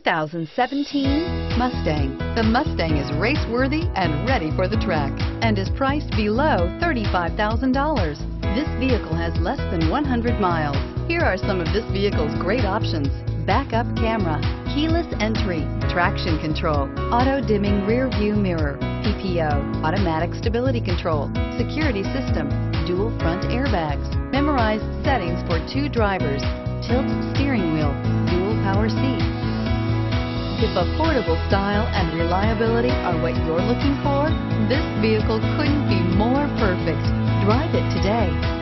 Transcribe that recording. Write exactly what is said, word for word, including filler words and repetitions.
thousand seventeen Mustang. The Mustang is race-worthy and ready for the track and is priced below thirty-five thousand dollars. This vehicle has less than one hundred miles. Here are some of this vehicle's great options: backup camera, keyless entry, traction control, auto-dimming rear view mirror, P P O, automatic stability control, security system, dual front airbags, memorized settings for two drivers, tilt steering wheel, dual power seats. If affordable style and reliability are what you're looking for, this vehicle couldn't be more perfect. Drive it today.